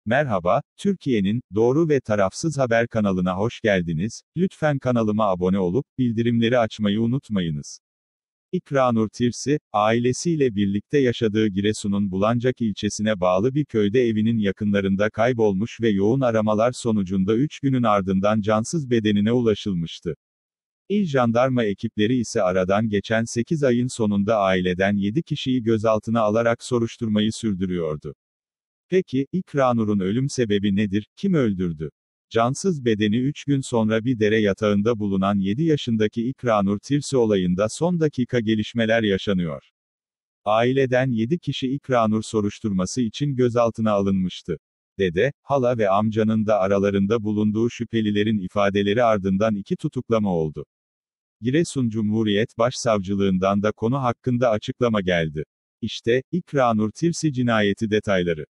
Merhaba, Türkiye'nin doğru ve tarafsız haber kanalına hoş geldiniz. Lütfen kanalıma abone olup bildirimleri açmayı unutmayınız. İkranur Tirsi, ailesiyle birlikte yaşadığı Giresun'un Bulancak ilçesine bağlı bir köyde evinin yakınlarında kaybolmuş ve yoğun aramalar sonucunda 3 günün ardından cansız bedenine ulaşılmıştı. İl jandarma ekipleri ise aradan geçen 8 ayın sonunda aileden 7 kişiyi gözaltına alarak soruşturmayı sürdürüyordu. Peki, İkranur'un ölüm sebebi nedir, kim öldürdü? Cansız bedeni 3 gün sonra bir dere yatağında bulunan 7 yaşındaki İkranur Tirsi olayında son dakika gelişmeler yaşanıyor. Aileden 7 kişi İkranur soruşturması için gözaltına alınmıştı. Dede, hala ve amcanın da aralarında bulunduğu şüphelilerin ifadeleri ardından 2 tutuklama oldu. Giresun Cumhuriyet Başsavcılığından da konu hakkında açıklama geldi. İşte, İkranur Tirsi cinayeti detayları.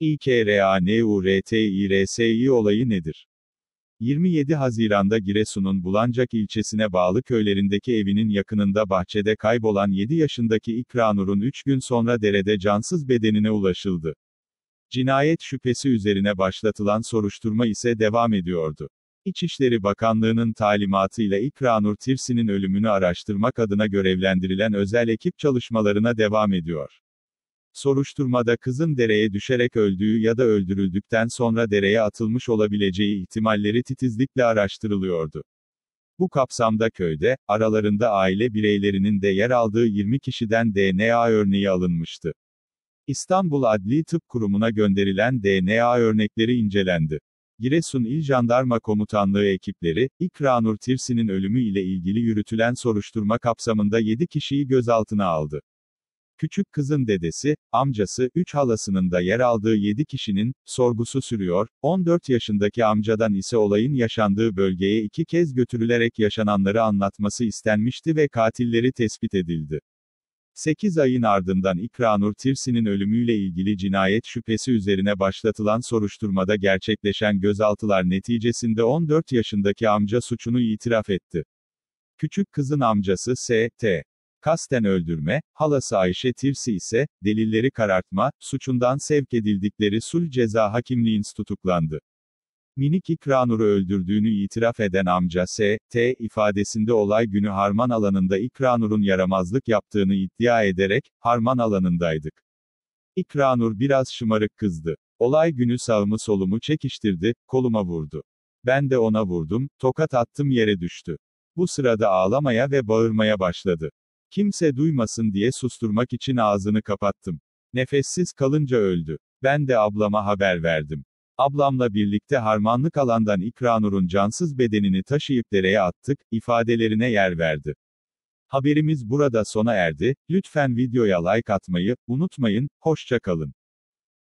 İKRANURTİRSİ olayı nedir? 27 Haziran'da Giresun'un Bulancak ilçesine bağlı köylerindeki evinin yakınında bahçede kaybolan 7 yaşındaki İkranur'un 3 gün sonra derede cansız bedenine ulaşıldı. Cinayet şüphesi üzerine başlatılan soruşturma ise devam ediyordu. İçişleri Bakanlığı'nın talimatıyla İkranur Tirsi'nin ölümünü araştırmak adına görevlendirilen özel ekip çalışmalarına devam ediyor. Soruşturmada kızın dereye düşerek öldüğü ya da öldürüldükten sonra dereye atılmış olabileceği ihtimalleri titizlikle araştırılıyordu. Bu kapsamda köyde, aralarında aile bireylerinin de yer aldığı 20 kişiden DNA örneği alınmıştı. İstanbul Adli Tıp Kurumu'na gönderilen DNA örnekleri incelendi. Giresun İl Jandarma Komutanlığı ekipleri, İkranur Tirsi'nin ölümü ile ilgili yürütülen soruşturma kapsamında 7 kişiyi gözaltına aldı. Küçük kızın dedesi, amcası, 3 halasının da yer aldığı 7 kişinin, sorgusu sürüyor, 14 yaşındaki amcadan ise olayın yaşandığı bölgeye 2 kez götürülerek yaşananları anlatması istenmişti ve katilleri tespit edildi. 8 ayın ardından İkranur Tirsi'nin ölümüyle ilgili cinayet şüphesi üzerine başlatılan soruşturmada gerçekleşen gözaltılar neticesinde 14 yaşındaki amca suçunu itiraf etti. Küçük kızın amcası S.T. kasten öldürme, halası Ayşe Tirsi ise, delilleri karartma, suçundan sevk edildikleri sulh ceza hakimliğince tutuklandı. Minik İkranur'u öldürdüğünü itiraf eden amca S.T. ifadesinde olay günü harman alanında İkranur'un yaramazlık yaptığını iddia ederek, harman alanındaydık. İkranur biraz şımarık kızdı. Olay günü sağımı solumu çekiştirdi, koluma vurdu. Ben de ona vurdum, tokat attım yere düştü. Bu sırada ağlamaya ve bağırmaya başladı. Kimse duymasın diye susturmak için ağzını kapattım. Nefessiz kalınca öldü. Ben de ablama haber verdim. Ablamla birlikte harmanlık alandan İkranur'un cansız bedenini taşıyıp dereye attık, ifadelerine yer verdi. Haberimiz burada sona erdi. Lütfen videoya like atmayı unutmayın. Hoşça kalın.